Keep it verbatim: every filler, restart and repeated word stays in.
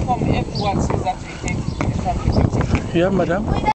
come everyone says that we take the family picture. Yeah, madam.